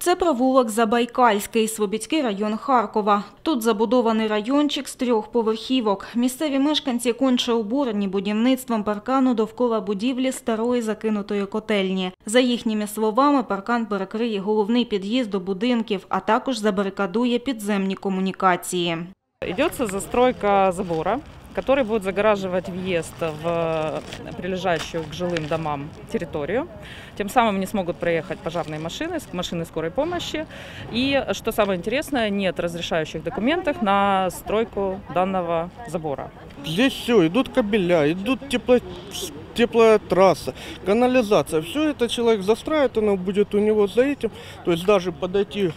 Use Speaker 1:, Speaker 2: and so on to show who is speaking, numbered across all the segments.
Speaker 1: Це провулок Забайкальський, Свобідський район Харкова. Тут забудований райончик з 3 поверхівок. Місцеві мешканці конче обурені будівництвом паркану довкола будівлі старої закинутої котельні. За їхніми словами, паркан перекриє головний під'їзд до будинків, а також забарикадує підземні комунікації.
Speaker 2: Идется застройка забора, который будет загораживать въезд в прилежащую к жилым домам территорию. Тем самым не смогут проехать пожарные машины скорой помощи. И, что самое интересное, нет разрешающих документов на стройку данного забора.
Speaker 3: Здесь все, идут кабеля, идут теплотрасса, канализация. Все это человек застраивает, оно будет у него за этим. То есть даже подойти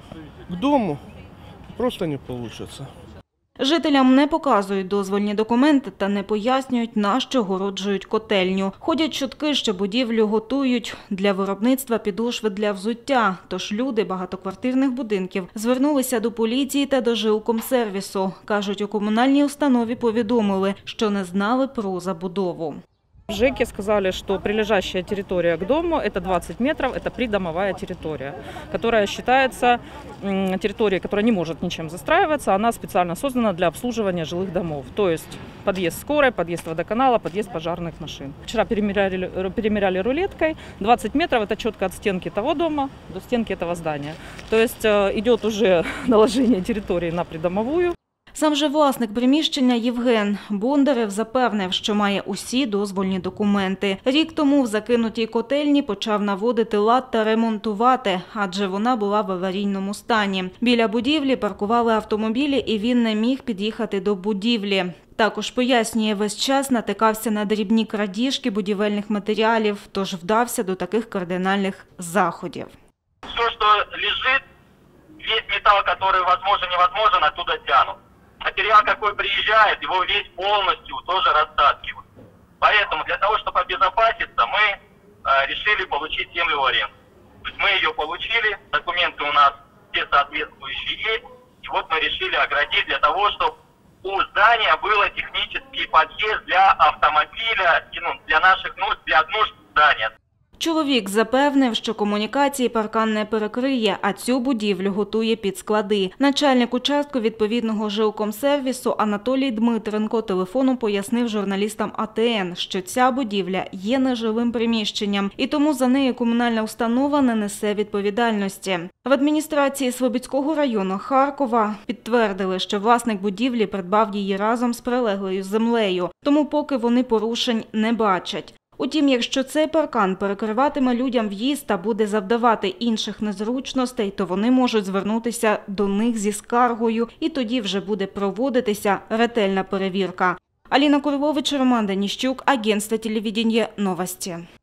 Speaker 3: к дому просто не получится.
Speaker 1: Жителям не показують дозвольні документи та не пояснюють, на що городжують котельню. Ходять чутки, що будівлю готують для виробництва підошви для взуття. Тож люди багатоквартирних будинків звернулися до поліції та до жилкомсервісу. Кажуть, у комунальній установі повідомили, що не знали про забудову.
Speaker 2: В ЖЭКе сказали, что прилежащая территория к дому – это 20 метров, это придомовая территория, которая считается территорией, которая не может ничем застраиваться, она специально создана для обслуживания жилых домов, то есть подъезд скорой, подъезд водоканала, подъезд пожарных машин. Вчера перемеряли рулеткой, 20 метров – это четко от стенки того дома до стенки этого здания. То есть идет уже наложение территории на придомовую.
Speaker 1: Сам же власник приміщення Євген Бондарев запевнив, що має усі дозвольні документи. Рік тому в закинутій котельні почав наводити лад та ремонтувати, адже вона була в аварійному стані. Біля будівлі паркували автомобілі і він не міг під'їхати до будівлі. Також пояснює, весь час натикався на дрібні крадіжки будівельних матеріалів, тож вдався до таких кардинальних заходів.
Speaker 4: Все, що лежить, весь металл, який возможно, невозможно, оттуда тянут. Материал, какой приезжает, его весь полностью тоже растаскивают. Поэтому для того, чтобы обезопаситься, мы решили получить землю в аренду. То есть мы ее получили, документы у нас все соответствующие есть. И вот мы решили оградить для того, чтобы у здания был технический подъезд для автомобиля, для наших нужд, для нужд здания.
Speaker 1: Чоловік запевнив, що комунікації паркан не перекриє, а цю будівлю готує під склади. Начальник участку відповідного жилкомсервісу Анатолій Дмитренко телефоном пояснив журналістам АТН, що ця будівля є нежилим приміщенням, і тому за нею комунальна установа не несе відповідальності. В адміністрації Свобідського району Харкова підтвердили, що власник будівлі придбав її разом з прилеглою землею, тому поки вони порушень не бачать. Утім, якщо цей паркан перекриватиме людям в'їзд та буде завдавати інших незручностей, то вони можуть звернутися до них зі скаргою, і тоді вже буде проводитися ретельна перевірка. Аліна Курлович, Роман Даніщук, Агентство телевидения «Новости».